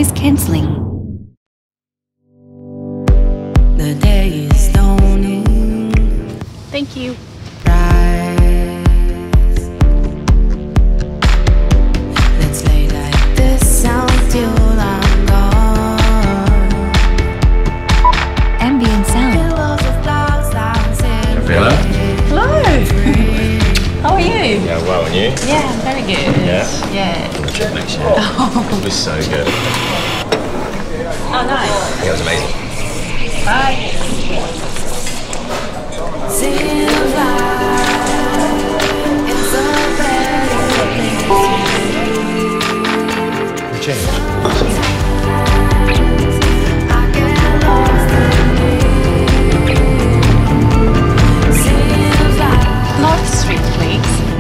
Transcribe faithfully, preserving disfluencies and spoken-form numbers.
noise cancelling. The day is dawning. Thank you. Rise. Let's lay like this until I'm gone. Ambient sound. Pillows of clouds dancing. Hello. Hello. How are you? Yeah, well, and you? Yeah, I'm very good. Yeah? Yeah. The trip next year. It was so good. Oh, nice. Yeah, it was amazing. Bye. Seems like it's a better place. The change. I get lost in it. Seems like North Street, please.